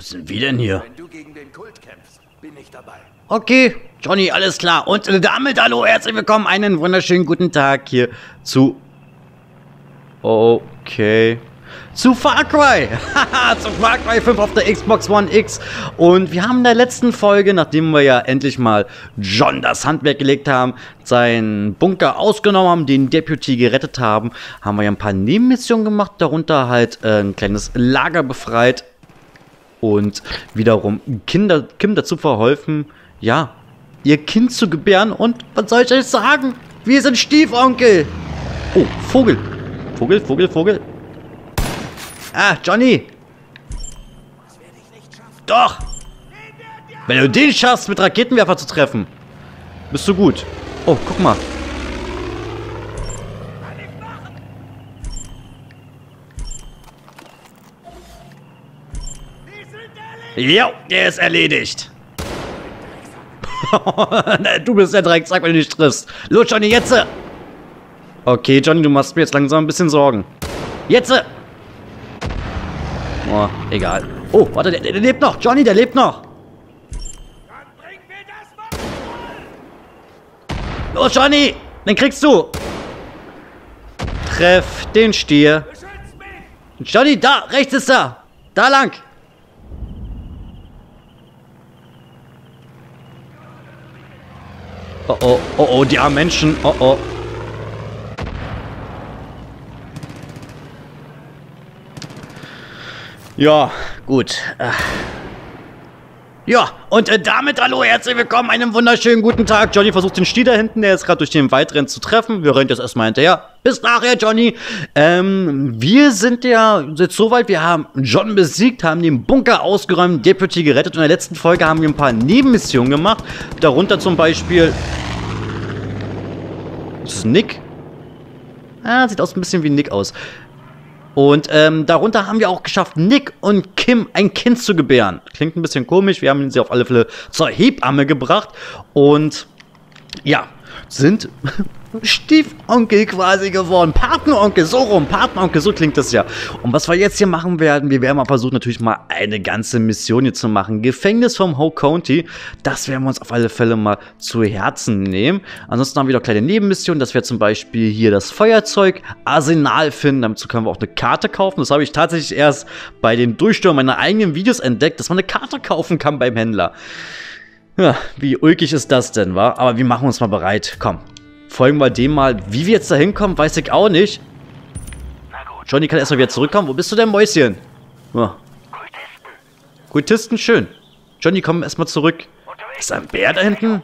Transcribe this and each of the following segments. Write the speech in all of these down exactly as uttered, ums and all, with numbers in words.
Was sind wir denn hier? Wenn du gegen den Kult kämpfst, bin ich dabei. Okay, Johnny, alles klar. Und damit hallo, herzlich willkommen. Einen wunderschönen guten Tag hier zu... Okay... Zu Far Cry! Haha, zu Far Cry fünf auf der Xbox One X. Und wir haben in der letzten Folge, nachdem wir ja endlich mal John das Handwerk gelegt haben, seinen Bunker ausgenommen haben, den Deputy gerettet haben, haben wir ja ein paar Nebenmissionen gemacht, darunter halt äh, ein kleines Lager befreit und wiederum Kinder, Kim dazu verholfen, ja, ihr Kind zu gebären. Und was soll ich euch sagen? Wir sind Stiefonkel! Oh, Vogel! Vogel, Vogel, Vogel. Ah, Johnny! Doch! Wenn du den schaffst, mit Raketenwerfer zu treffen, bist du gut. Oh, guck mal. Jo, der ist erledigt. Du bist der Drecksack, wenn du dich triffst. Los, Johnny, jetzt! Okay, Johnny, du machst mir jetzt langsam ein bisschen Sorgen. Jetzt! Oh, egal. Oh, warte, der, der lebt noch. Johnny, der lebt noch. Los, Johnny, den kriegst du. Treff den Stier. Johnny, da, rechts ist er. Da lang. Oh, oh, oh, oh, die armen Menschen. Oh, oh. Ja, gut. Ja, und äh, damit hallo, herzlich willkommen, einen wunderschönen guten Tag. Johnny versucht den Stier da hinten, der jetzt gerade durch den Wald rennt, zu treffen. Wir rennen jetzt erstmal hinterher. Bis nachher, Johnny. Ähm, wir sind ja jetzt soweit, wir haben John besiegt, haben den Bunker ausgeräumt, Deputy gerettet. Und in der letzten Folge haben wir ein paar Nebenmissionen gemacht. Darunter zum Beispiel... Ist das Nick? Ah, sieht aus ein bisschen wie Nick aus. Und ähm, darunter haben wir auch geschafft, Nick und Kim ein Kind zu gebären. Klingt ein bisschen komisch, wir haben sie auf alle Fälle zur Hebamme gebracht. Und ja, sind Stiefonkel quasi geworden. Patenonkel, so rum, Patenonkel, so klingt das ja. Und was wir jetzt hier machen werden, wir werden mal versuchen, natürlich mal eine ganze Mission hier zu machen. Gefängnis vom Hope County, das werden wir uns auf alle Fälle mal zu Herzen nehmen. Ansonsten haben wir noch kleine Nebenmissionen, dass wir zum Beispiel hier das Feuerzeug, Arsenal finden. Dazu können wir auch eine Karte kaufen. Das habe ich tatsächlich erst bei dem Durchstören meiner eigenen Videos entdeckt, dass man eine Karte kaufen kann beim Händler. Ja, wie ulkig ist das denn, wa? Aber wir machen uns mal bereit. Komm, folgen wir dem mal. Wie wir jetzt da hinkommen, weiß ich auch nicht. Johnny kann erstmal wieder zurückkommen. Wo bist du denn, Mäuschen? Ja. Kultisten, schön. Johnny, komm erstmal zurück. Ist da ein Bär da hinten?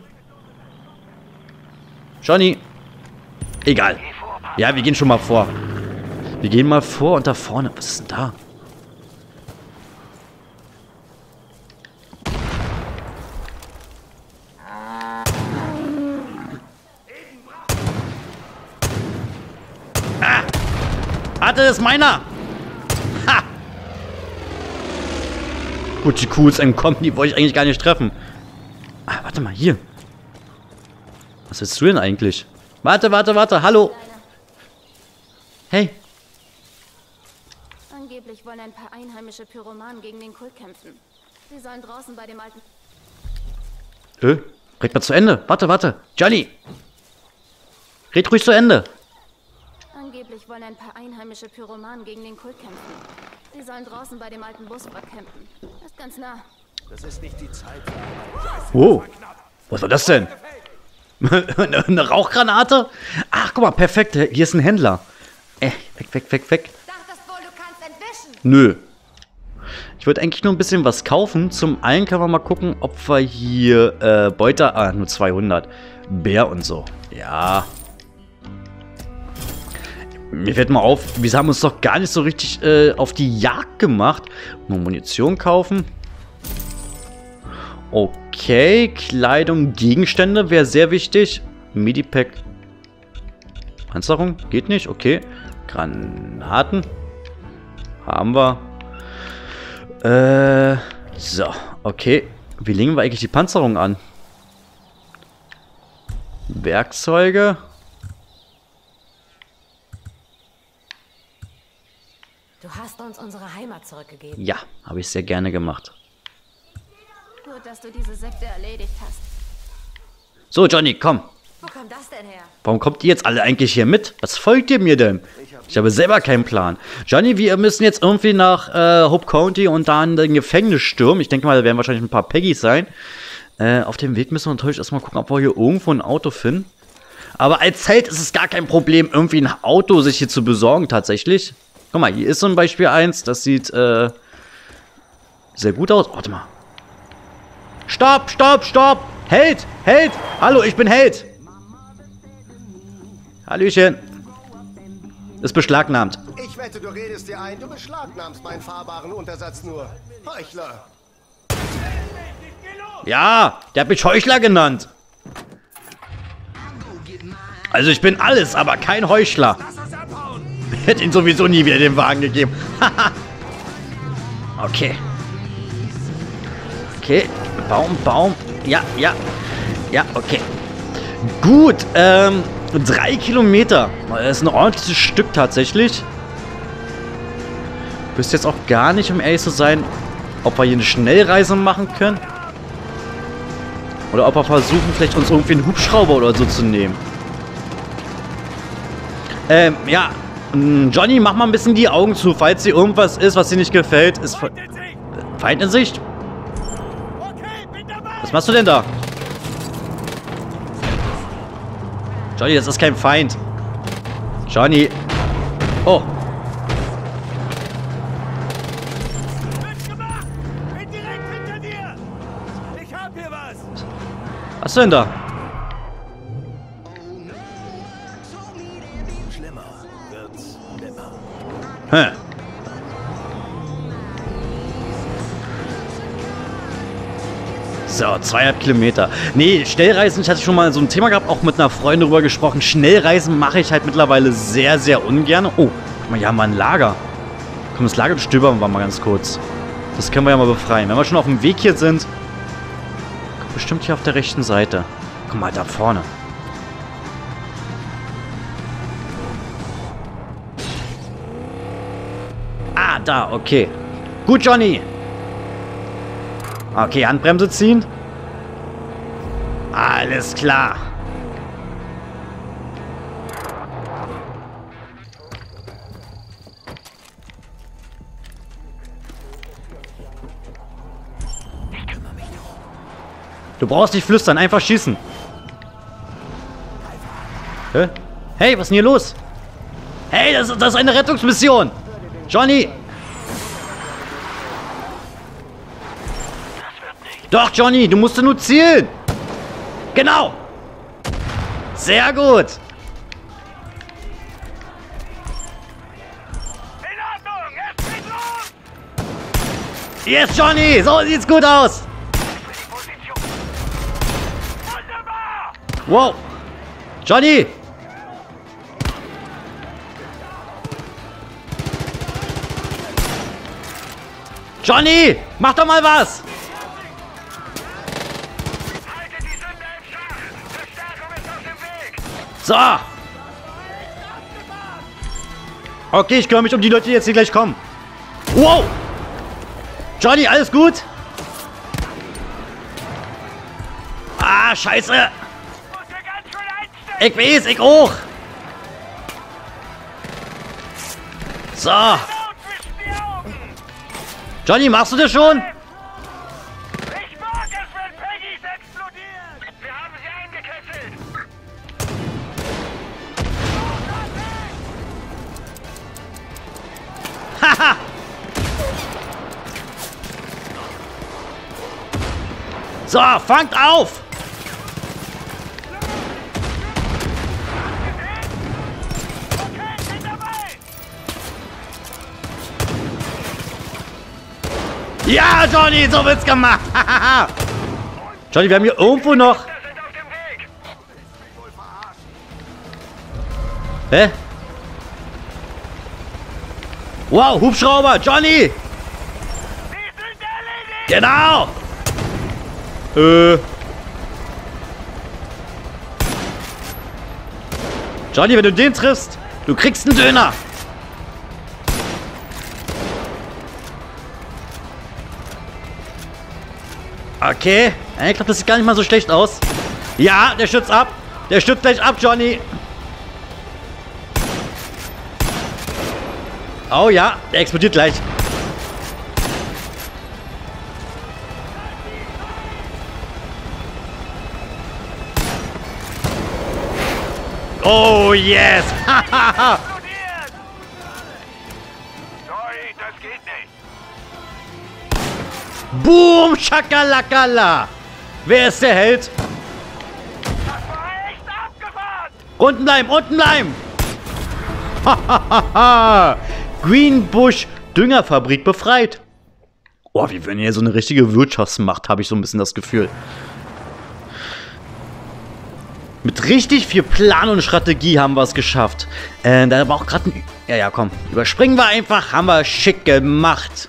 Johnny. Egal. Ja, wir gehen schon mal vor. Wir gehen mal vor und da vorne. Was ist denn da? Warte, das ist meiner! Ha! Gut, die Kuh ist entkommen, die wollte ich eigentlich gar nicht treffen. Ah, warte mal, hier. Was willst du denn eigentlich? Warte, warte, warte, hallo! Hey! Angeblich wollen ein paar einheimische Pyromanen gegen den Kult kämpfen. Sie sollen draußen bei dem alten... Hä? Red mal zu Ende. Warte, warte. Johnny! Red ruhig zu Ende. Angeblich wollen ein paar einheimische Pyromanen gegen den Kult kämpfen. Sie sollen draußen bei dem alten Buswrack campen. Das ist ganz nah. Das ist nicht die Zeit. Wow. Was war das denn? eine, eine Rauchgranate? Ach, guck mal, perfekt. Hier ist ein Händler. Äh, weg, weg, weg, weg. Dachtest wohl, du kannst entwischen? Nö. Ich wollte eigentlich nur ein bisschen was kaufen. Zum einen können wir mal gucken, ob wir hier äh, Beute... Ah, nur zweihundert. Bär und so. Ja. Mir fällt mal auf, wir haben uns doch gar nicht so richtig äh, auf die Jagd gemacht. Nur Munition kaufen. Okay, Kleidung, Gegenstände wäre sehr wichtig. Medipack. Panzerung, geht nicht, okay. Granaten. Haben wir. Äh, so, okay. Wie legen wir eigentlich die Panzerung an? Werkzeuge. Du hast uns unsere Heimat zurückgegeben. Ja, habe ich sehr gerne gemacht. Gut, dass du diese Sekte erledigt hast. So, Johnny, komm. Wo kommt das denn her? Warum kommt ihr jetzt alle eigentlich hier mit? Was folgt ihr mir denn? Ich habe selber keinen Plan. Johnny, wir müssen jetzt irgendwie nach äh, Hope County und dann den Gefängnis stürmen. Ich denke mal, da werden wahrscheinlich ein paar Peggys sein. Äh, auf dem Weg müssen wir natürlich erstmal gucken, ob wir hier irgendwo ein Auto finden. Aber als Held ist es gar kein Problem, irgendwie ein Auto sich hier zu besorgen, tatsächlich. Guck mal, hier ist zum Beispiel eins, das sieht äh, sehr gut aus. Warte mal. Stopp, stopp, stopp! Held, Held! Hallo, ich bin Held! Hallöchen. Ist beschlagnahmt. Ich wette, du redest dir ein, du beschlagnahmst meinen fahrbaren Untersatz nur. Heuchler. Ja, der hat mich Heuchler genannt. Also ich bin alles, aber kein Heuchler. Ich hätte ihm sowieso nie wieder den Wagen gegeben. Okay. Okay, Baum, Baum. Ja, ja. Ja, okay. Gut, ähm, drei Kilometer. Das ist ein ordentliches Stück tatsächlich. Ich wüsste jetzt auch gar nicht, um ehrlich zu sein, ob wir hier eine Schnellreise machen können. Oder ob wir versuchen, vielleicht uns irgendwie einen Hubschrauber oder so zu nehmen. Ähm, ja. Johnny, mach mal ein bisschen die Augen zu, falls hier irgendwas ist, was dir nicht gefällt. Ist Feind in Sicht! Feind in Sicht? Was machst du denn da? Johnny, das ist kein Feind. Johnny. Oh. Bin direkt hinter dir. Ich hab hier was. Was hast du denn da? Schlimmer wird's nimmer. Hä? So, zweieinhalb Kilometer. Nee, Schnellreisen, ich hatte schon mal so ein Thema gehabt, auch mit einer Freundin darüber gesprochen. Schnellreisen mache ich halt mittlerweile sehr, sehr ungern. Oh, guck mal, hier haben wir ein Lager. Komm, das Lager bestöbern wir mal ganz kurz. Das können wir ja mal befreien. Wenn wir schon auf dem Weg hier sind, bestimmt hier auf der rechten Seite. Guck mal, da vorne. Ah, da, okay. Gut, Johnny. Okay, Handbremse ziehen. Alles klar. Du brauchst nicht flüstern, einfach schießen. Hä? Hey, was ist denn hier los? Hey, das, das ist eine Rettungsmission. Johnny. Doch, Johnny, du musst nur zielen. Genau. Sehr gut. In Ordnung, jetzt geht's los. Yes, Johnny, so sieht's gut aus. Wunderbar. Wow. Johnny. Johnny, mach doch mal was. Haltet die Sünde im Schach. Verstärkung ist auf dem Weg. So. Okay, ich kümmere mich um die Leute, die jetzt hier gleich kommen. Wow. Johnny, alles gut? Ah, scheiße. Muss hier ganz schön einstecken. Ich weiß, ich auch. So. Laut zwischen die Augen. Johnny, machst du das schon? Ich mag es, wenn Peggys explodieren. Wir haben sie eingekesselt. Haha. So, fangt auf. Okay, bin dabei. Ja, Johnny, so wird's gemacht. Johnny, wir haben hier irgendwo noch... Wir sind auf dem Weg. Hä? Wow, Hubschrauber, Johnny. Sie sind erledigt. Genau. Äh. Johnny, wenn du den triffst, du kriegst einen Döner. Okay. Ich glaube, das sieht gar nicht mal so schlecht aus. Ja, der stürzt ab. Der stürzt gleich ab, Johnny. Oh ja, der explodiert gleich. Oh yes! Explodiert! Sorry, das geht nicht. Boom, Schakalakala! Wer ist der Held? Das war echt abgefahren! Unten bleiben, unten bleiben! Hahaha! Greenbush Düngerfabrik befreit. Oh, wir werden hier so eine richtige Wirtschaftsmacht, habe ich so ein bisschen das Gefühl. Mit richtig viel Plan und Strategie haben wir es geschafft. Äh, da war auch gerade ein... Ja, ja, komm. Überspringen wir einfach. Haben wir schick gemacht.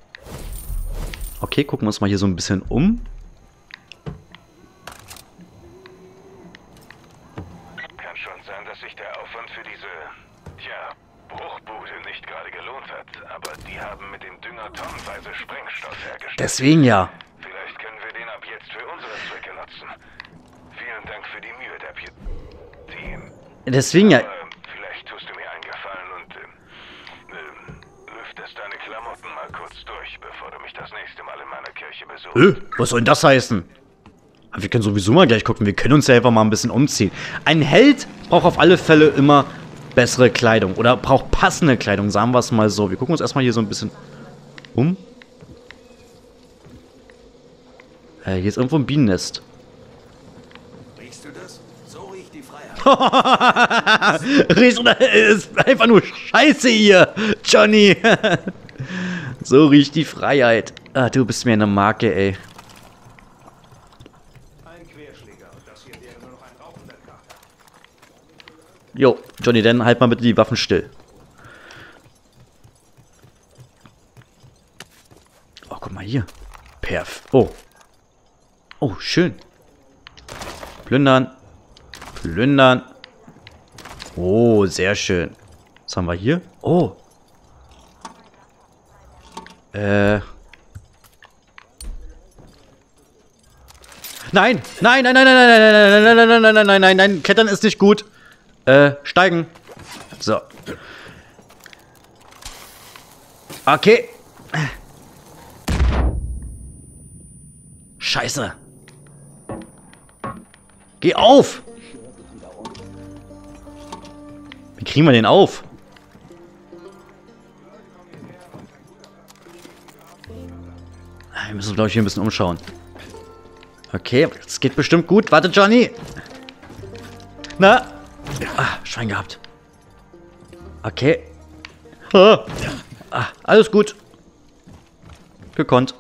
Okay, gucken wir uns mal hier so ein bisschen um. Kann schon sein, dass sich der Aufwand für diese, ja, Bruchbude nicht gerade gelohnt hat. Aber die haben mit dem Dünger tonnenweise Sprengstoff hergestellt. Deswegen ja. Vielleicht können wir den ab jetzt für unsere Zwecke nutzen. Vielen Dank für die Mühe, Deputy. Deswegen ja. Aber vielleicht tust du mir einen Gefallen und äh, äh, lüftest deine Klamotten mal kurz durch, bevor du mich das nächste Mal in meiner Kirche besuchst. Äh, was soll denn das heißen? Wir können sowieso mal gleich gucken. Wir können uns ja einfach mal ein bisschen umziehen. Ein Held braucht auf alle Fälle immer bessere Kleidung. Oder braucht passende Kleidung, sagen wir es mal so. Wir gucken uns erstmal hier so ein bisschen um. Äh, hier ist irgendwo ein Bienennest. Riechst du das? So riecht die Freiheit. Riechst du das? Ist einfach nur Scheiße hier, Johnny. So riecht die Freiheit. Ah, du bist mir eine Marke, ey. Ein Querschläger und das hier wäre nur noch ein rauchender Kater. Jo, Johnny, dann halt mal bitte die Waffen still. Oh, guck mal hier. Perf. Oh. Oh, schön. Plündern. Plündern. Oh, sehr schön. Was haben wir hier? Oh. Äh. Nein! Nein, nein, nein, nein, nein, nein, nein, nein, nein, nein, nein, nein, nein, nein, Klettern ist nicht gut. Äh, steigen. So. Okay. Scheiße. Geh auf! Wie kriegen wir den auf? Wir müssen uns, glaube ich, hier ein bisschen umschauen. Okay, das geht bestimmt gut. Warte, Johnny. Na? Ah, Schwein gehabt. Okay. Ah. Ah, alles gut. Gekonnt.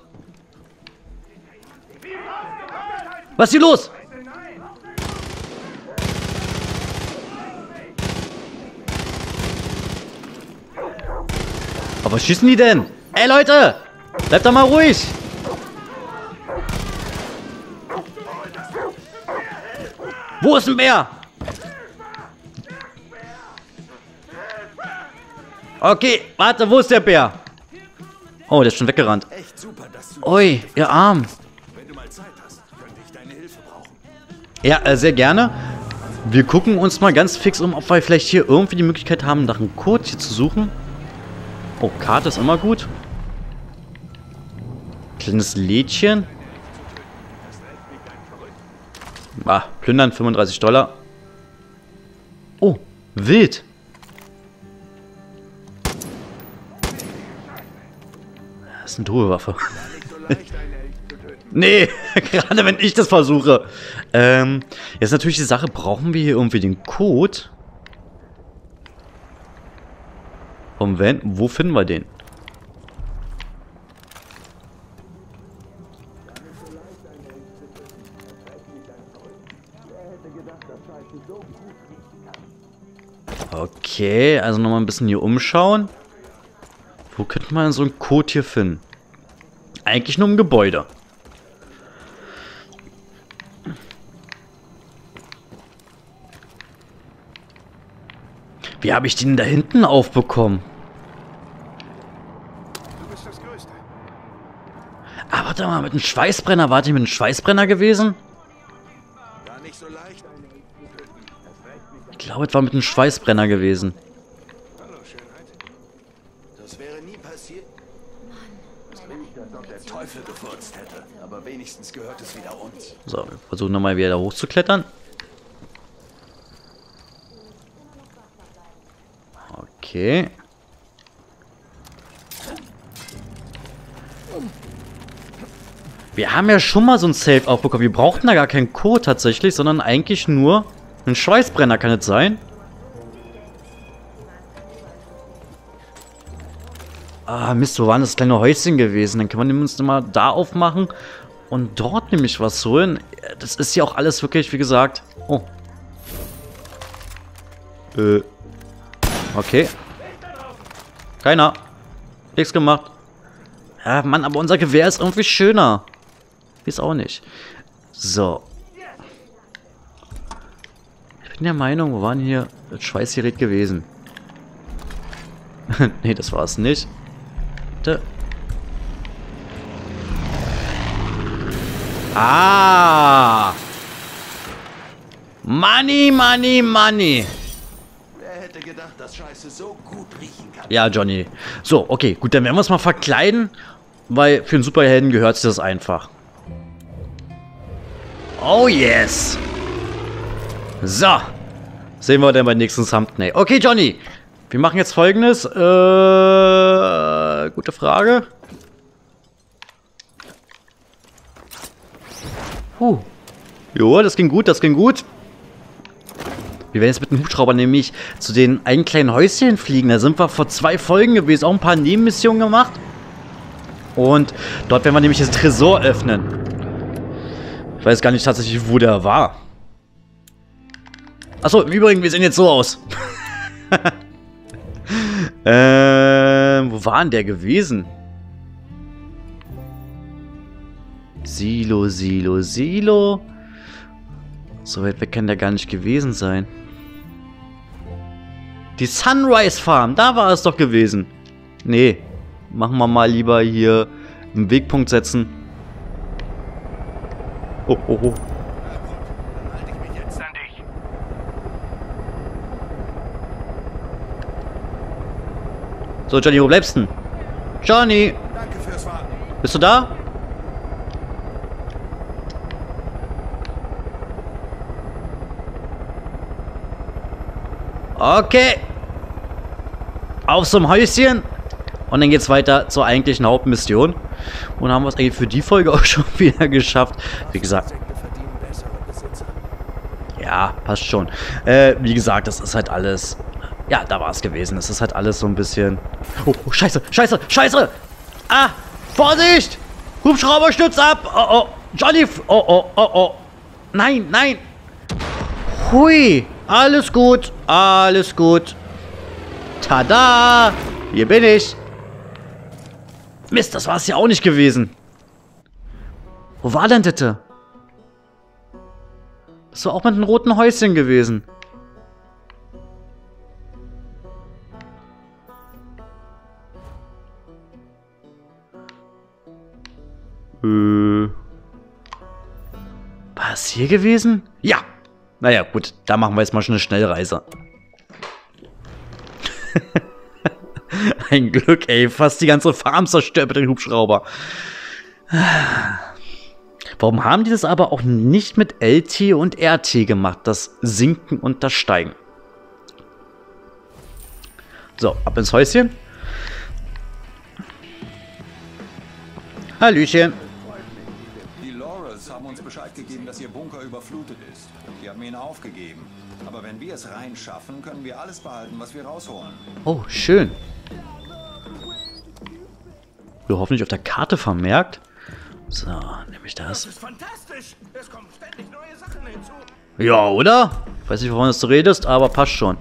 Was ist hier los? Aber was schießen die denn? Ey, Leute! Bleibt doch mal ruhig! Wo ist ein Bär? Okay, warte, wo ist der Bär? Oh, der ist schon weggerannt. Echt super, dass du Ui, ihr Arm. Wenn du mal Zeit hast, könnte ich deine Hilfe brauchen. Ja, äh, sehr gerne. Wir gucken uns mal ganz fix um, ob wir vielleicht hier irgendwie die Möglichkeit haben, nach einem Code hier zu suchen. Oh, Karte ist immer gut. Kleines Lädchen. Ah, plündern, fünfunddreißig Dollar. Oh, wild. Das ist eine doofe Waffe. Nee, gerade wenn ich das versuche. Ähm, jetzt natürlich die Sache, brauchen wir hier irgendwie den Code? Und wenn, wo finden wir den? Okay, also nochmal ein bisschen hier umschauen. Wo könnte man so einen Code hier finden? Eigentlich nur im Gebäude. Wie habe ich den da hinten aufbekommen? Du bist das Größte. Aber warte mal, mit einem Schweißbrenner. Warte ich mit einem Schweißbrenner gewesen? War nicht so leicht. Ich glaube, es war mit einem Schweißbrenner gewesen. Hallo, Schönheit. Das wäre nie passiert. Der Teufel gefurzt hätte. Aber wenigstens gehört es wieder uns. So, wir versuchen nochmal wieder da hochzuklettern. Okay. Wir haben ja schon mal so ein Safe aufbekommen. Wir brauchten da gar keinen Code tatsächlich, sondern eigentlich nur einen Schweißbrenner, kann es sein? Ah, Mist, wo war das kleine Häuschen gewesen? Dann können wir uns mal da aufmachen und dort nämlich was holen. Das ist ja auch alles wirklich, wie gesagt... Oh. Äh. Okay. Keiner. Nichts gemacht. Ja, Mann, aber unser Gewehr ist irgendwie schöner. Ist auch nicht. So. Ich bin der Meinung, wo war denn hier das Schweißgerät gewesen? Nee, das war es nicht. Bitte. Ah! Money, money, money! Wer hätte gedacht, dass Scheiße so gut riechen kann? Ja, Johnny. So, okay, gut, dann werden wir uns mal verkleiden, weil für einen Superhelden gehört sich das einfach. Oh yes! So. Sehen wir dann beim nächsten Thumbnail. Okay, Johnny. Wir machen jetzt Folgendes. Äh, gute Frage. Huh. Jo, das ging gut, das ging gut. Wir werden jetzt mit dem Hubschrauber nämlich zu den einen kleinen Häuschen fliegen. Da sind wir vor zwei Folgen gewesen. Auch ein paar Nebenmissionen gemacht. Und dort werden wir nämlich das Tresor öffnen. Ich weiß gar nicht tatsächlich, wo der war. Achso, im Übrigen, wir sehen jetzt so aus. ähm, wo war denn der gewesen? Silo, Silo, Silo. So weit weg kann der gar nicht gewesen sein. Die Sunrise Farm, da war es doch gewesen. Nee, machen wir mal lieber hier einen Wegpunkt setzen. Oh, oh, oh. Dann halte ich mich jetzt an dich. So, Johnny, wo bleibst du denn? Johnny, Danke fürs Warten. bist du da? Okay. Auf zum Häuschen. Und dann geht's weiter zur eigentlichen Hauptmission. Und dann haben wir es eigentlich für die Folge auch schon wieder geschafft. Wie gesagt. Sekte verdienen bessere Besitzer. Ja, passt schon. Äh, wie gesagt, das ist halt alles... Ja, da war es gewesen. Das ist halt alles so ein bisschen... Oh, oh, scheiße, scheiße, scheiße! Ah, Vorsicht! Hubschrauber stürzt ab! Oh, oh, Johnny... Oh, oh, oh, oh. Nein, nein! Hui! Alles gut, alles gut. Tada! Hier bin ich. Mist, das war es ja auch nicht gewesen. Wo war denn das? Das war auch mit einem roten Häuschen gewesen. Äh. War es hier gewesen? Ja. Naja, gut. Da machen wir jetzt mal schon eine Schnellreise. Ein Glück, ey. Fast die ganze Farm zerstört mit dem Hubschrauber. Warum haben die das aber auch nicht mit L T und R T gemacht? Das Sinken und das Steigen. So, ab ins Häuschen. Hallöchen. Die Laurels haben uns Bescheid gegeben, dass ihr Bunker überflutet ist. Wir haben ihn aufgegeben. Aber wenn wir es reinschaffen, können wir alles behalten, was wir rausholen. Oh, schön. Wir hoffentlich auf der Karte vermerkt. So, nehme ich das. Das ist fantastisch. Es kommen ständig neue Sachen hinzu. Ja, oder? Ich weiß nicht, wovon du redest, aber passt schon.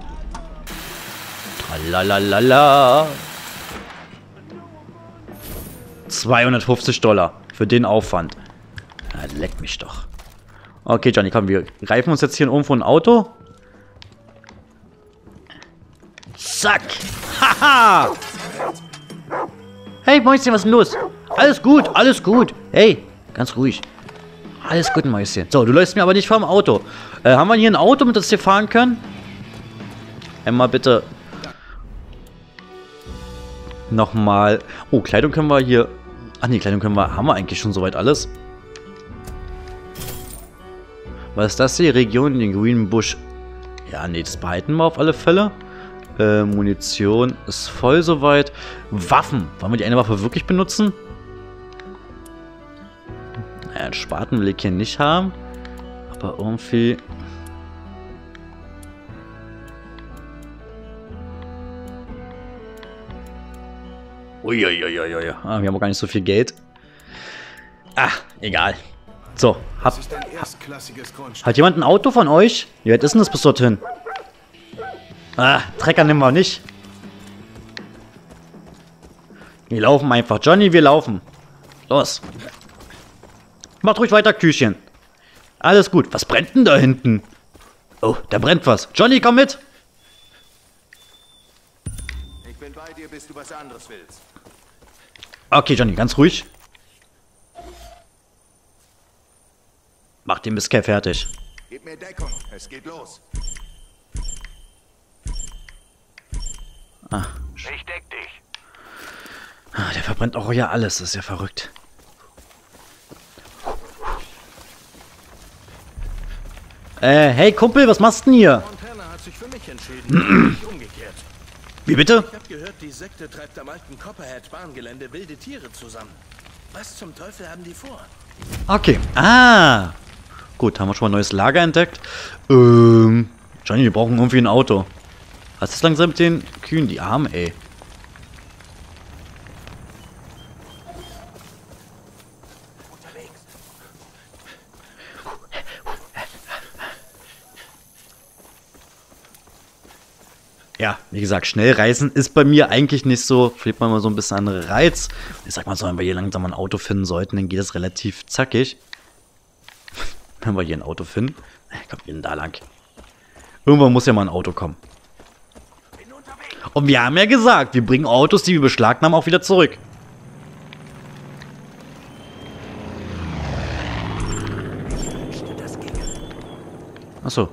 Tralalala. zweihundertfünfzig Dollar für den Aufwand. Ja, leck mich doch. Okay, Johnny, komm, wir greifen uns jetzt hier irgendwo ein Auto. Zack. Haha. Hey, Mäuschen, was ist denn los? Alles gut, alles gut. Hey, ganz ruhig. Alles gut, Mäuschen. So, du läufst mir aber nicht vom Auto. Äh, haben wir hier ein Auto, mit das wir fahren können? Einmal bitte. Nochmal. Oh, Kleidung können wir hier... Ach nee, Kleidung können wir... Haben wir eigentlich schon soweit alles? Was ist das hier? Region, den Green Bush. Ja, nee, das behalten wir auf alle Fälle. Äh, Munition ist voll soweit. Waffen. Wollen wir die eine Waffe wirklich benutzen? Naja, einen Spaten will ich hier nicht haben. Aber irgendwie... Uiuiuiui. Ah, wir haben auch gar nicht so viel Geld. Ah, egal. So, hab, hat jemand ein Auto von euch? Wie weit ist denn das bis dorthin? Ah, Trecker nehmen wir nicht. Wir laufen einfach. Johnny, wir laufen. Los. Macht ruhig weiter, Küchen. Alles gut. Was brennt denn da hinten? Oh, da brennt was. Johnny, komm mit. Ich bin bei dir, bis du was anderes willst. Okay, Johnny, ganz ruhig. Mach den Biscay fertig. Gib mir Deckung. Es geht los. Ah. Ich deck dich. Ah, der verbrennt auch ja alles. Das ist ja verrückt. Äh, hey Kumpel, was machst du denn hier? Montana hat sich für mich entschieden, nicht umgekehrt. Wie bitte? Ich hab gehört, die Sekte treibt am alten Copperhead-Bahngelände wilde Tiere zusammen. Was zum Teufel haben die vor? Okay. Ah. Gut, haben wir schon mal ein neues Lager entdeckt. Ähm, Johnny, wir brauchen irgendwie ein Auto. Was ist langsam mit den Kühen? Die Armen, ey. Ja, wie gesagt, schnell reisen ist bei mir eigentlich nicht so. Fehlt man mal so ein bisschen andere Reiz. Ich sag mal so, wenn wir hier langsam ein Auto finden sollten, dann geht es relativ zackig. Wenn wir hier ein Auto finden. Kommt denn da lang? Irgendwann muss ja mal ein Auto kommen. Und wir haben ja gesagt, wir bringen Autos, die wir beschlagnahmen, auch wieder zurück. Achso.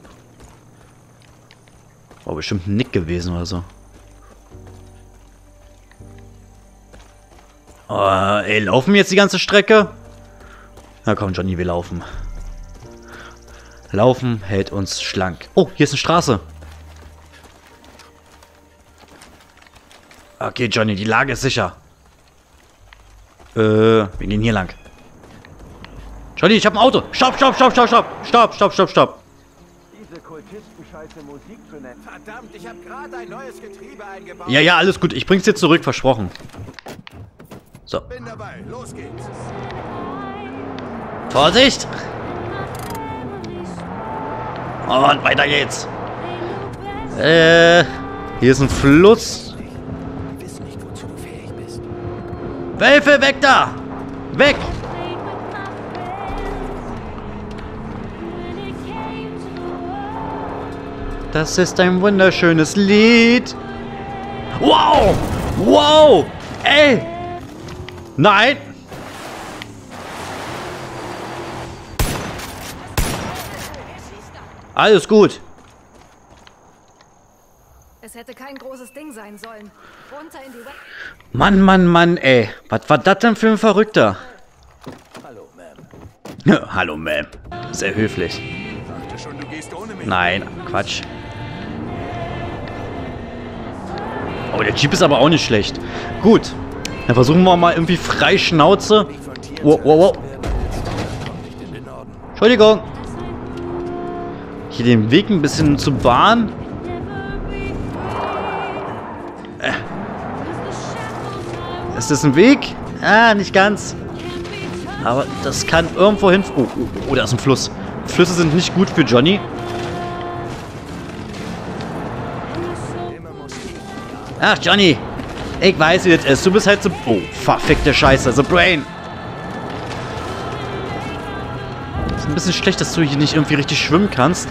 War bestimmt ein Nick gewesen oder so. Oh, ey, laufen wir jetzt die ganze Strecke? Na komm, Johnny, wir laufen. Laufen hält uns schlank. Oh, hier ist eine Straße. Okay, Johnny, die Lage ist sicher. Äh, wir gehen hier lang. Johnny, ich hab ein Auto. Stopp, stopp, stopp, stopp, stopp. Stopp, stopp, stopp, stopp. Diese Kultisten scheiße Musik zu nennen. Verdammt, ich habe gerade ein neues Getriebe eingebaut. Ja, ja, alles gut. Ich bring's dir zurück, versprochen. So. Bin dabei. Los geht's. Vorsicht! Und weiter geht's. Äh, hier ist ein Fluss. Wölfe, weg da! Weg! Das ist ein wunderschönes Lied. Wow! Wow! Ey! Nein! Alles gut. Es hätte kein großes Ding sein sollen. Runter in die Web. Mann, Mann, Mann, ey. Was war das denn für ein Verrückter? Hallo, Ma'am. Hallo, Ma'am. Sehr höflich. Dachte schon, du gehst ohne mich. Nein, Quatsch. Oh, der Jeep ist aber auch nicht schlecht. Gut. Dann versuchen wir mal irgendwie frei Schnauze. Wow, wow, wow. Entschuldigung. Hier den Weg ein bisschen zu bahnen. Äh. Ist das ein Weg? Ah, nicht ganz. Aber das kann irgendwo hin... Oh, oh, oh, da ist ein Fluss. Flüsse sind nicht gut für Johnny. Ach, Johnny. Ich weiß, wie das ist. Du bist halt so... Oh, verfickte Scheiße. The Brain. Ist ein bisschen schlecht, dass du hier nicht irgendwie richtig schwimmen kannst.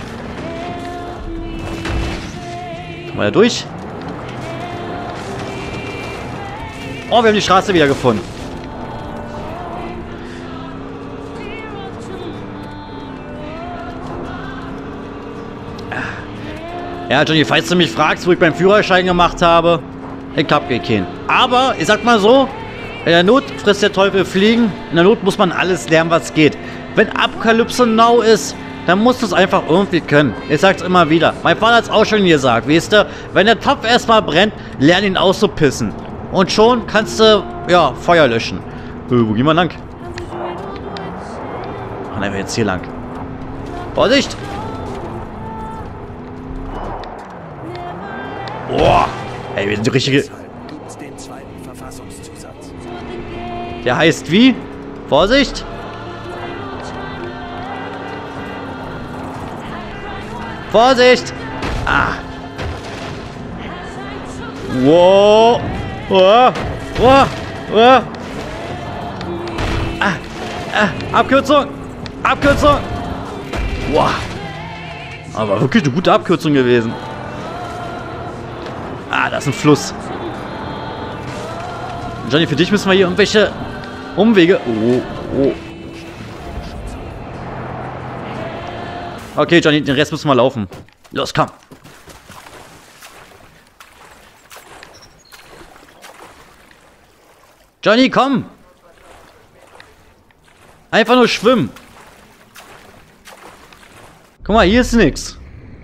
Kommen wir da durch? Oh, wir haben die Straße wieder gefunden. Ja, Johnny, falls du mich fragst, wo ich beim Führerschein gemacht habe, ich hab keinen. Aber, ich sag mal so, in der Not frisst der Teufel Fliegen. In der Not muss man alles lernen, was geht. Wenn Apokalypse Now ist, dann musst du es einfach irgendwie können. Ich sag's immer wieder. Mein Vater hat's auch schon gesagt, weißt du, wenn der Topf erstmal brennt, lern ihn auszupissen. Und schon kannst du, ja, Feuer löschen. Äh, wo gehen wir lang? Ach, nein, wir jetzt hier lang. Vorsicht! Boah! Ey, wir sind die richtige... Gibt's den zweiten Verfassungszusatz. Der heißt wie? Vorsicht! Vorsicht! Ah! Wow! Wow! Wow! Wow! Ah! Ah! Abkürzung! Abkürzung! Wow! Aber wirklich eine gute Abkürzung gewesen. Ah, das ist ein Fluss. Johnny, für dich müssen wir hier irgendwelche Umwege... Oh, oh. Okay, Johnny, den Rest müssen wir laufen. Los, komm. Johnny, komm. Einfach nur schwimmen. Guck mal, hier ist nix.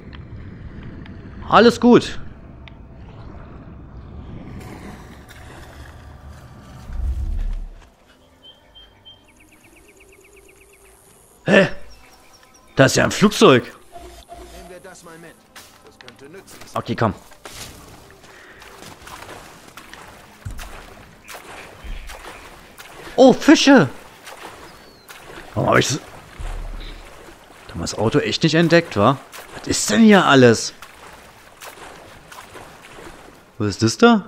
Alles gut. Hä? Da ist ja ein Flugzeug. Nehmen wir das mal mit. Das könnte nützlich sein. Okay, komm. Oh, Fische! Warum habe ich das... Da haben wir das Auto echt nicht entdeckt, wa? Was ist denn hier alles? Was ist das da?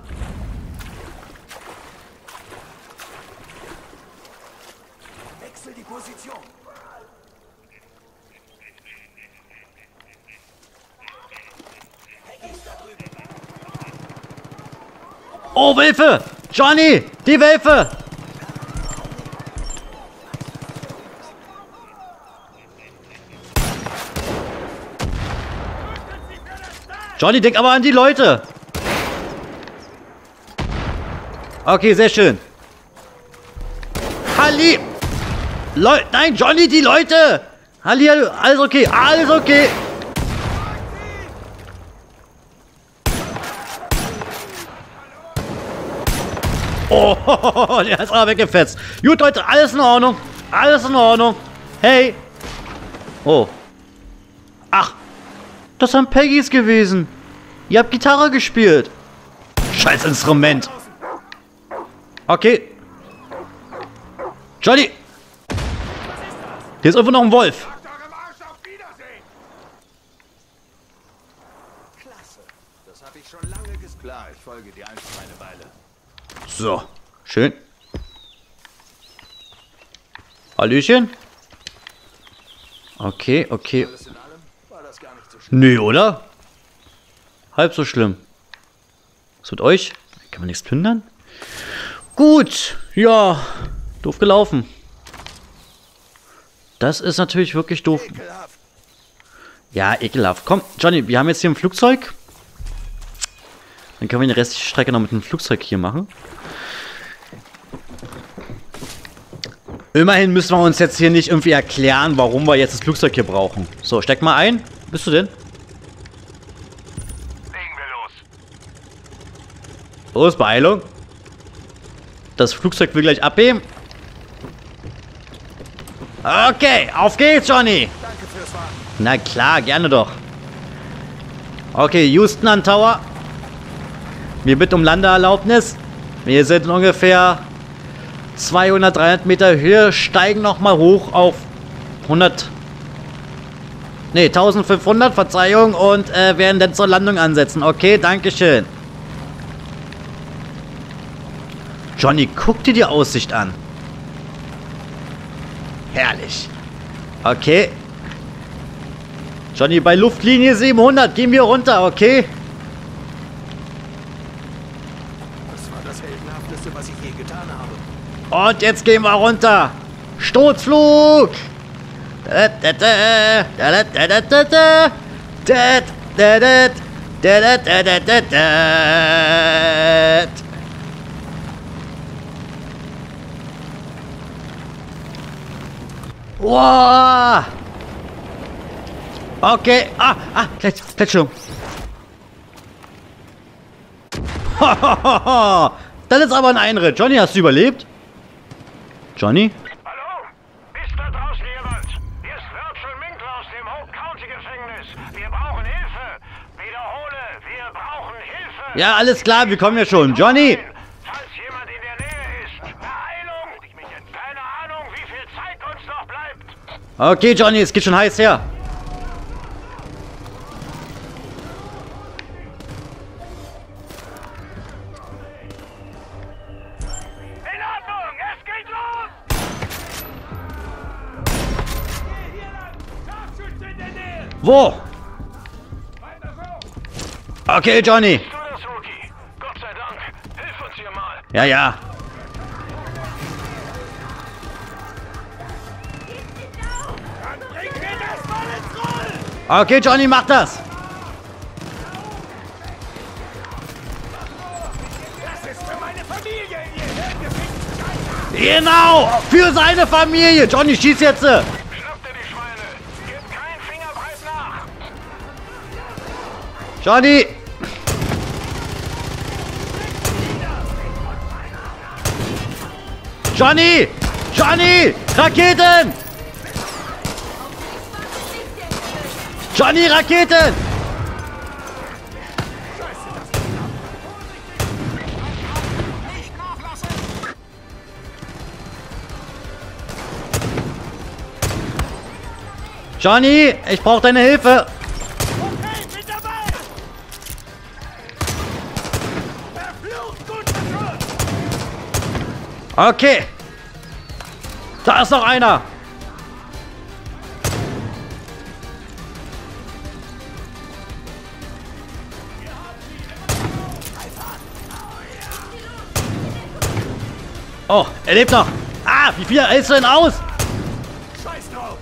Wechsel die Position. Oh, Wölfe! Johnny! Die Wölfe! Johnny, denk aber an die Leute! Okay, sehr schön. Halli! Leute, nein, Johnny, die Leute! Halli, hallo, alles okay, alles okay! Oh, der ist aber weggefetzt. Gut, Leute, alles in Ordnung. Alles in Ordnung. Hey. Oh. Ach. Das sind Peggys gewesen. Ihr habt Gitarre gespielt. Scheiß Instrument. Okay. Johnny. Hier ist irgendwo noch ein Wolf. Klasse. Das habe ich schon lange gesagt. Klar, ich folge dir einfach eine Weile. So. Schön. Hallöchen. Okay, okay. Alles in allem war das gar nicht so schlimm. Nö, oder? Halb so schlimm. Was mit euch? Kann man nichts plündern? Gut. Ja. Doof gelaufen. Das ist natürlich wirklich doof. Ekelhaft. Ja, ekelhaft. Komm, Johnny, wir haben jetzt hier ein Flugzeug. Dann können wir die restliche Strecke noch mit dem Flugzeug hier machen. Immerhin müssen wir uns jetzt hier nicht irgendwie erklären, warum wir jetzt das Flugzeug hier brauchen. So, steck mal ein. Wo bist du denn? Legen wir los. Los, Beeilung. Das Flugzeug will gleich abheben. Okay, auf geht's, Johnny. Danke fürs Warten. Na klar, gerne doch. Okay, Houston an Tower. Wir bitten um Landeerlaubnis. Wir sind ungefähr zweihundert, dreihundert Meter Höhe, steigen nochmal hoch auf hundert... Ne, eintausendfünfhundert, Verzeihung, und äh, werden dann zur Landung ansetzen. Okay, dankeschön. Johnny, guck dir die Aussicht an. Herrlich. Okay. Johnny, bei Luftlinie siebenhundert, gehen wir runter, okay? Das war das Heldenhafteste, was ich je getan habe. Und jetzt gehen wir runter. Sturzflug. Da, da, da, da, da, da, da, da, da, da, da, Da, da, da, da, da, da. Wow. Okay. Ah, ah, gleich, gleich schon. Das ist aber ein Einritt. Johnny, hast du überlebt? Johnny? Hallo? Ist da draußen jemand? Hier ist Virgil Winkler aus dem Hope County Gefängnis. Wir brauchen Hilfe. Wiederhole, wir brauchen Hilfe. Ja, alles klar, wir kommen ja schon. Johnny! Falls jemand in der Nähe ist, Beeilung. Keine Ahnung, wie viel Zeit uns noch bleibt. Okay, Johnny, es geht schon heiß her. In Ordnung, es geht los. Wo? Okay, Johnny. Du das, Rookie. Gott sei Dank. Hilf uns hier mal. Ja, ja. Okay, Johnny, mach das. Genau, für seine Familie. Johnny, schieß jetzt. Schnappt ihr die Schweine. Gebt keinen Fingerbreit nach. Johnny. Johnny. Johnny. Raketen. Johnny, Raketen. Johnny, ich brauche deine Hilfe. Okay, bin dabei. Verflucht guter Schuss. Okay. Da ist noch einer. Oh, er lebt noch. Ah, wie viel hältst du denn aus? Scheiß drauf!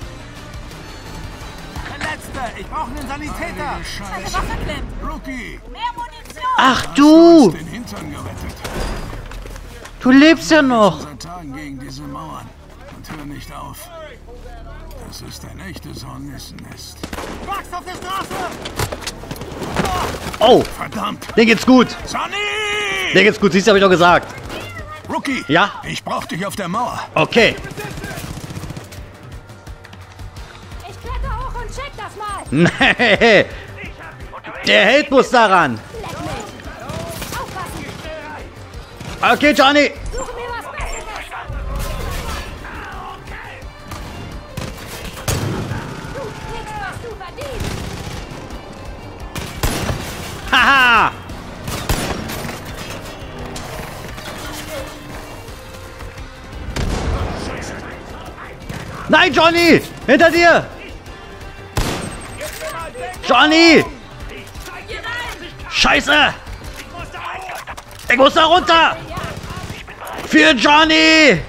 Ich brauche einen Sanitäter. Eine Waffe klemmt. Rookie, Mehr Munition. Ach du, den Hintern gerettet. du lebst ja noch. Seit Tagen gegen diese Mauern. Und hör nicht auf. Das ist ein echtes Hornissennest. Wachs auf der Straße! Oh, Verdammt! dir geht's gut. Sonny! Dir geht's gut, siehst du, hab ich doch gesagt. Rookie! Ja? Ich brauch dich auf der Mauer. Okay. Ich kletter hoch und check das mal. Nee, der Held muss daran. Leck mich. Aufpassen. Okay, Johnny. Suche mir was Besseres. Du kriegst, was du verdienst. Haha. Nein, Johnny! Hinter dir! Johnny! Scheiße! Ich muss da runter! Für Johnny!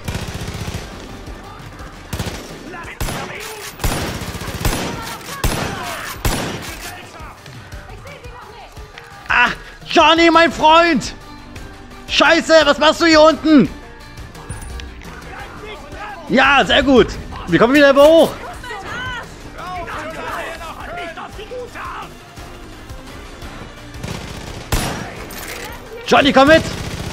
Ah! Johnny, mein Freund! Scheiße, was machst du hier unten? Ja, sehr gut! Wir kommen wieder hoch! Johnny, komm mit!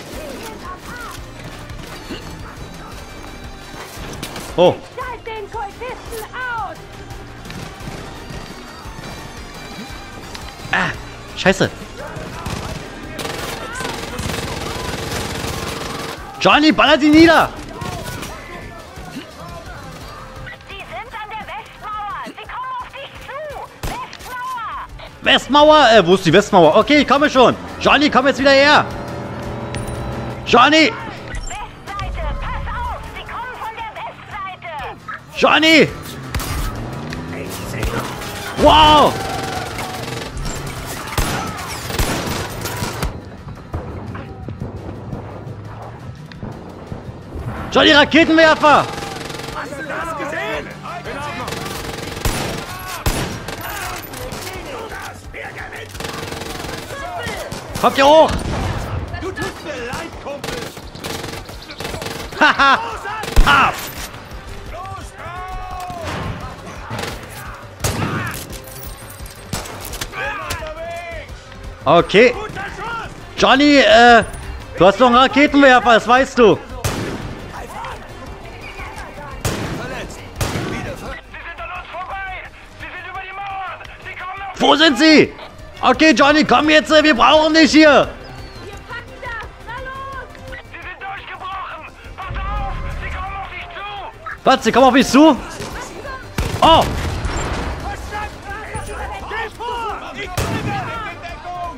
Oh! Schalt den Kultisten aus. Ah! Scheiße! Johnny, baller die nieder! Sie sind an der Westmauer. Sie kommen auf dich zu. Westmauer. Westmauer? Äh, wo ist die Westmauer? Okay, ich komme schon. Johnny, komm jetzt wieder her. Johnny! Westseite. Pass auf. Sie kommen von der Westseite. Johnny! Wow! Johnny, Raketenwerfer! Hast du das gesehen? In Ordnung. Kommt ihr hoch! Du tust mir leid, Kumpel! Haha! Paf! Los, go! Okay. Guter Schuss! Johnny, äh, du hast noch einen Raketenwerfer, das weißt du. Verletzt. Wieder ver... Sie sind an uns vorbei! Sie sind über die Mauern! Sie kommen auf... Wo sind sie? Okay, Johnny, komm jetzt, wir brauchen dich hier. Wir packen das! Na los! Sie sind durchgebrochen! Pass auf! Sie kommen auf dich zu! Was, sie kommen auf mich zu? Oh, Geh vor! Ich bin in Deckung!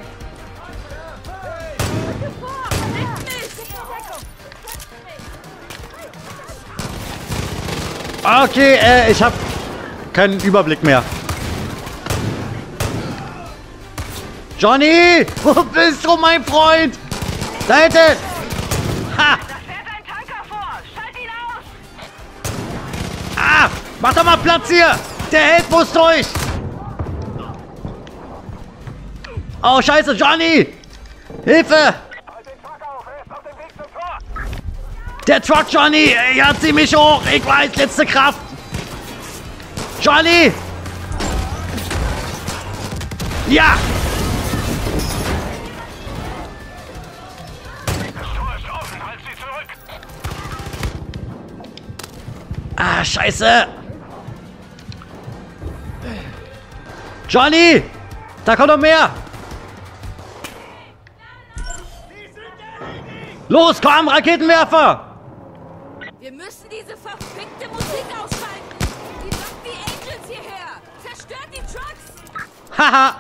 okay, äh, ich hab keinen Überblick mehr. Johnny, wo bist du, mein Freund? Da hinten! Ha! Da fährt ein Tanker vor! Schalt ihn aus! Ah! Mach doch mal Platz hier! Der Held muss durch! Oh, scheiße, Johnny! Hilfe! Der Truck, Johnny! Ja, zieh mich hoch! Ich weiß, letzte Kraft! Johnny! Ja! Das Tor ist offen! Halt sie zurück! Ah, scheiße! Johnny! Da kommt noch mehr! Los, komm, Raketenwerfer! Wir müssen diese verfickte Musik ausschalten! Die lockt die Angels hierher! Zerstört die Trucks! Haha!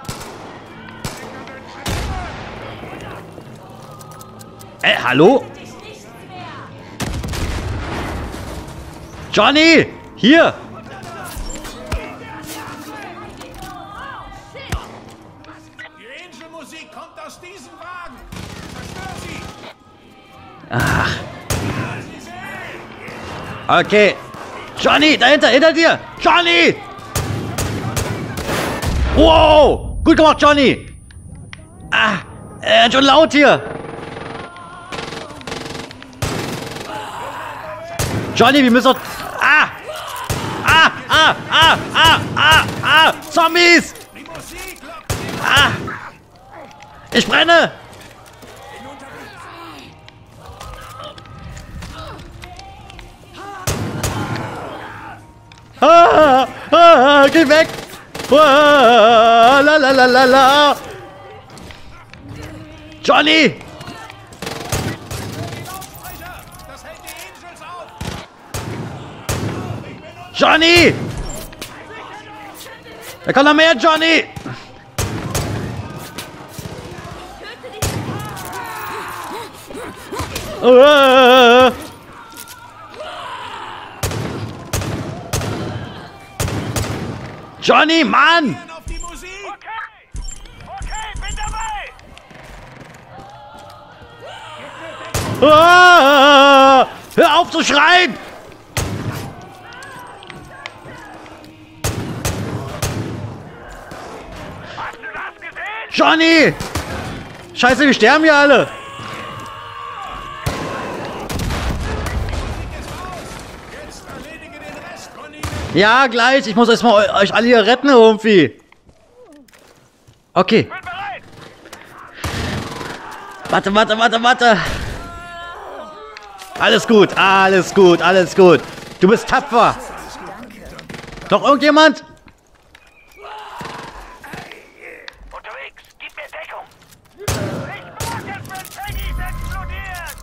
Äh, hallo? Johnny! Hier! Die Angel-Musik kommt aus diesem Wagen! Zerstör sie! Ach. Okay. Johnny, dahinter, hinter dir! Johnny! Wow! Gut gemacht, Johnny! Ah, äh, schon laut hier! Johnny, wir müssen doch... Ah! Ah! Ah! Ah! Ah! Ah! Ah! Zombies! Die Musik lockt sie! Ah! Ich brenne! Ah! Ah! Geh weg! Ah, la la la la la! Johnny! Das hält die Angels auf! Johnny! Da kommt noch mehr, Johnny! Ah. Johnny, Mann! Auf die Musik! Okay! Okay, bin dabei! Ah. Hör auf zu schreien! Hast du das gesehen? Johnny! Scheiße, wir sterben hier alle! Jetzt erledige den Rest, Conny! Ja, gleich. Ich muss erstmal eu euch alle hier retten irgendwie. Okay. Bin bereit! Warte, warte, warte, warte. Alles gut, alles gut, alles gut. Du bist tapfer. Noch irgendjemand? Unterwegs! Gib mir Deckung! Ich warte, wenn Peggy explodiert!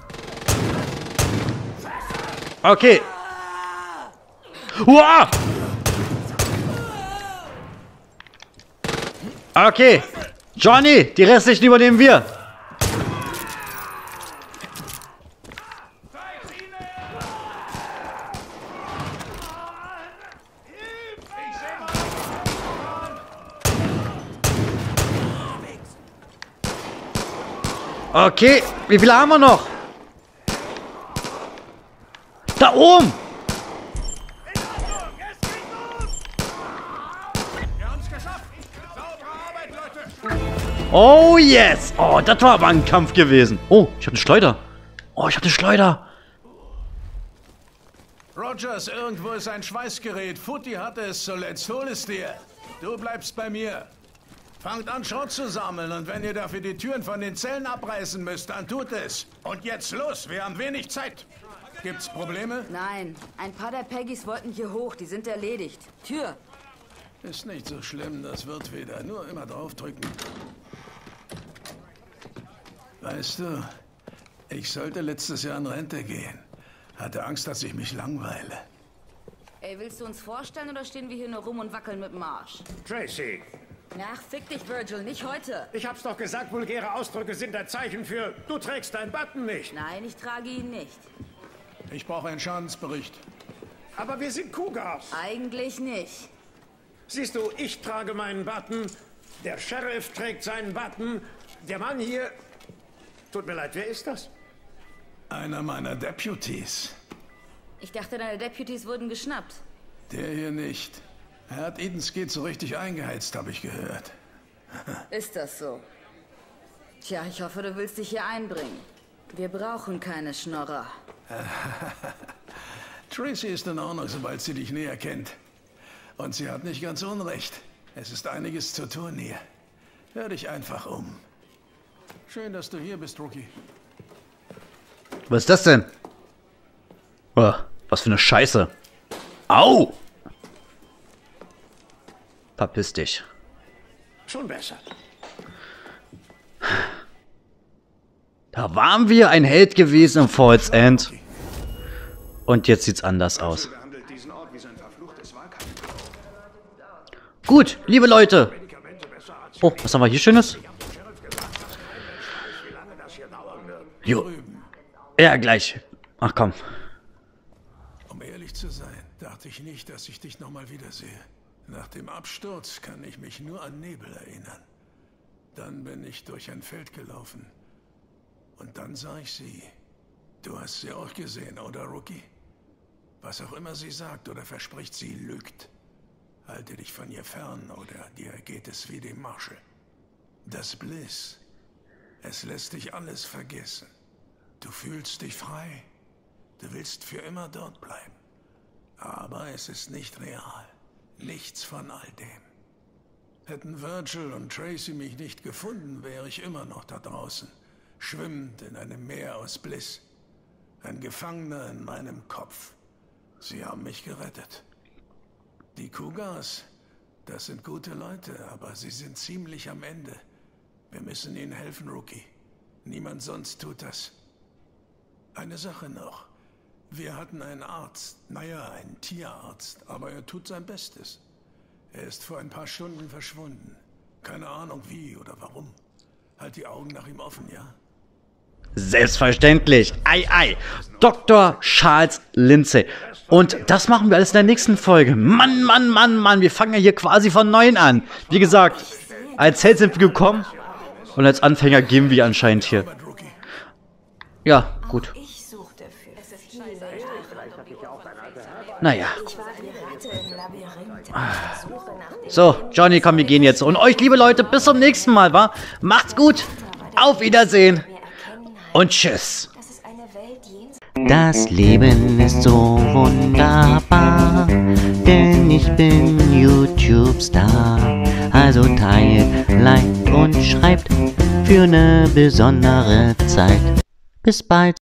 Okay. Uah! Okay. Johnny, die restlichen übernehmen wir. Okay, wie viele haben wir noch? Da oben! Wir haben es geschafft! Saubere Arbeit, Leute! Oh yes! Oh, das war aber ein Kampf gewesen. Oh, ich habe eine Schleuder. Oh, ich habe eine Schleuder. Rogers, irgendwo ist ein Schweißgerät. Footy hatte es zuletzt. Hol es dir. Du bleibst bei mir. Fangt an, Schrott zu sammeln. Und wenn ihr dafür die Türen von den Zellen abreißen müsst, dann tut es. Und jetzt los. Wir haben wenig Zeit. Gibt's Probleme? Nein. Ein paar der Peggys wollten hier hoch. Die sind erledigt. Tür. Ist nicht so schlimm. Das wird wieder. Nur immer draufdrücken. Weißt du, ich sollte letztes Jahr in Rente gehen. Hatte Angst, dass ich mich langweile. Ey, willst du uns vorstellen oder stehen wir hier nur rum und wackeln mit dem Arsch? Tracy, Ach, fick dich, Virgil, nicht heute. ich hab's doch gesagt, vulgäre Ausdrücke sind ein Zeichen für, du trägst deinen Button nicht. Nein, ich trage ihn nicht. Ich brauche einen Schadensbericht. Aber wir sind Cougars. Eigentlich nicht. Siehst du, ich trage meinen Button, der Sheriff trägt seinen Button, der Mann hier... Tut mir leid, wer ist das? Einer meiner Deputies. Ich dachte, deine Deputies wurden geschnappt. Der hier nicht. Er hat Eden's Gate so richtig eingeheizt, habe ich gehört. Ist das so? Tja, ich hoffe, du willst dich hier einbringen. Wir brauchen keine Schnorrer. Tracy ist in Ordnung, sobald sie dich näher kennt. Und sie hat nicht ganz unrecht. Es ist einiges zu tun hier. Hör dich einfach um. Schön, dass du hier bist, Rookie. Was ist das denn? Oh, was für eine Scheiße. Au! Verpiss dich. Schon besser. Da waren wir ein Held gewesen im Falls End. Und jetzt sieht's anders aus. Gut, liebe Leute. Oh, was haben wir hier Schönes? Jo. Ja, gleich. Ach komm. Um ehrlich zu sein, dachte ich nicht, dass ich dich nochmal wiedersehe. Nach dem Absturz kann ich mich nur an Nebel erinnern. Dann bin ich durch ein Feld gelaufen. Und dann sah ich sie. Du hast sie auch gesehen, oder, Rookie? Was auch immer sie sagt oder verspricht, sie lügt. Halte dich von ihr fern, oder dir geht es wie dem Marshall. Das Bliss. Es lässt dich alles vergessen. Du fühlst dich frei. Du willst für immer dort bleiben. Aber es ist nicht real. Nichts von all dem. Hätten Virgil und Tracy mich nicht gefunden, wäre ich immer noch da draußen. Schwimmend in einem Meer aus Bliss. Ein Gefangener in meinem Kopf. Sie haben mich gerettet. Die Cougars, das sind gute Leute, aber sie sind ziemlich am Ende. Wir müssen ihnen helfen, Rookie. Niemand sonst tut das. Eine Sache noch. Wir hatten einen Arzt, naja, einen Tierarzt, aber er tut sein Bestes. Er ist vor ein paar Stunden verschwunden. Keine Ahnung wie oder warum. Halt die Augen nach ihm offen, ja? Selbstverständlich. Ei, ei. Doktor Charles Lindsay. Und das machen wir alles in der nächsten Folge. Mann, Mann, Mann, Mann. Wir fangen ja hier quasi von neuem an. Wie gesagt, als Held sind wir gekommen. Und als Anfänger gehen wir anscheinend hier. Ja, gut. Naja. So, Johnny, komm, wir gehen jetzt. Und euch, liebe Leute, bis zum nächsten Mal, wa? Macht's gut. Auf Wiedersehen. Und tschüss. Das Leben ist so wunderbar, denn ich bin YouTube-Star. Also teilt, liked und schreibt für eine besondere Zeit. Bis bald.